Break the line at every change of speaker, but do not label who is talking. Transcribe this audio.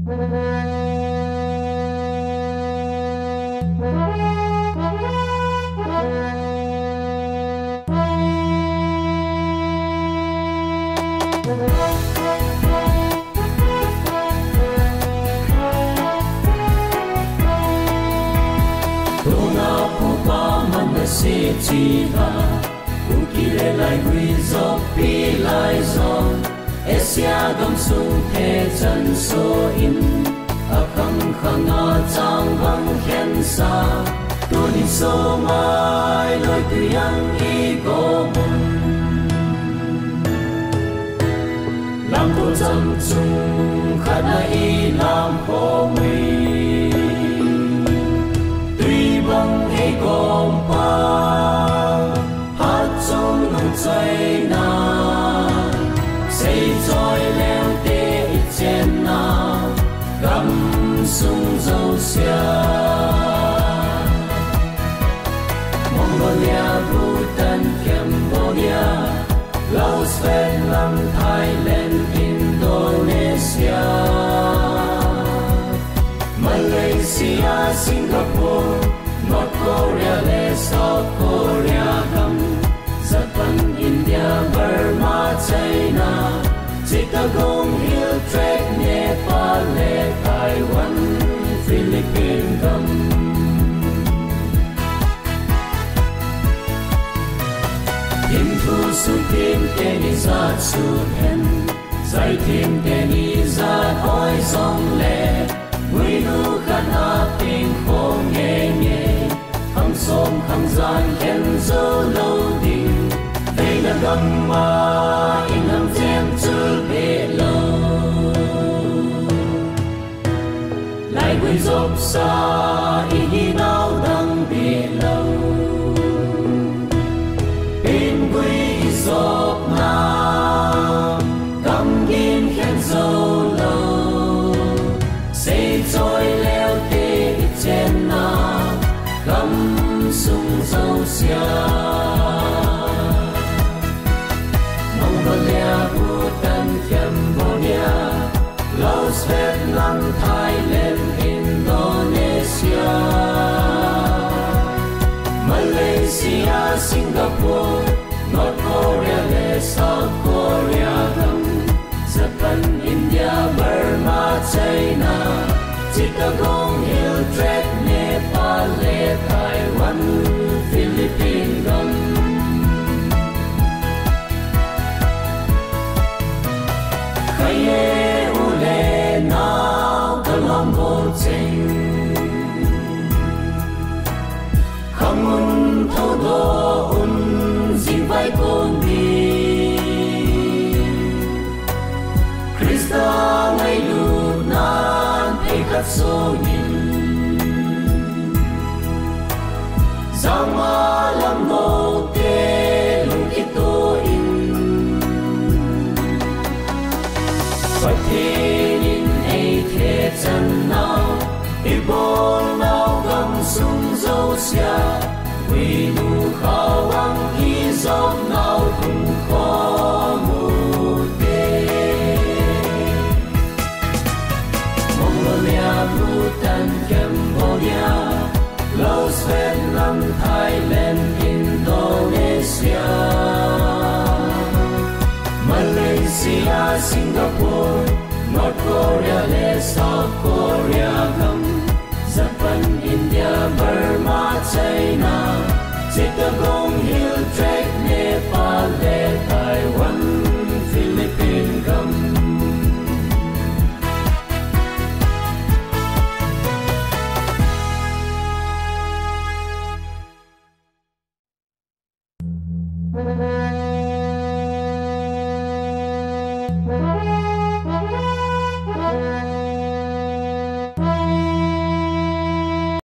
Chiha ukile lai hui zo pi lai zo Asia gam sung the chan so in a khang khanga chang bang khen sa tu ni so mai loi tu yang i go mun lam tu cham chung khana i lam ho mi tuy bang e gom paใจนาใส่จอยแล้วเตะเจนนากำสุงเจ้าเสียมองโกเลียบูตันแคมโบเดียลาวสเวียดนามไทยแลนด์อินโดนีเซียมาเลเซียสิงคโปร์นอร์ทโคเรียและเซาท์โคเรียกัมJapan, India, Burma, China, Chittagong Hill Trek, Nepal, Taiwan, Philippines, Kim thu su kim teni zat su hen, Zai kim teni zat oi zong le, Ngui nu khan a ping khong nghe nghe, Kham som kham zan khen zo lâu ding, Gam ma in ham chen chul be lo lai quy dop sa i hi nau dang be lo pin quy dop na cam gin khen zo lo say joy leo te chen na cam sung zo sia Bhutan, Cambodia, Laos, Vietnam, Thailand, Indonesia, Malaysia, Singapore, North Korea, South Korea, Japan, India, Burma, China, Chittagong Hill Trek, Nepal, Taiwan, Philippines. Ye ule nao kalom vô tình không muốn thâu đô un dinh vai con đi Krista ngay lụt nan thấy khát số nhìn giao ma làm nô tê lung ít tô in Phật thiên in hay thế chân nào Ibon nào gầm sung dâu xia Vì nụ khao ăn y dâu